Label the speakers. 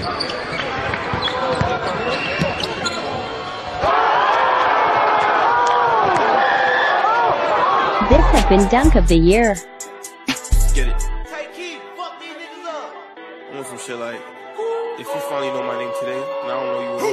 Speaker 1: This has been Dunk of the Year.
Speaker 2: Get it. Hey, Keith, fuck these niggas up. I want some shit like, if you finally know my name today, and I don't know you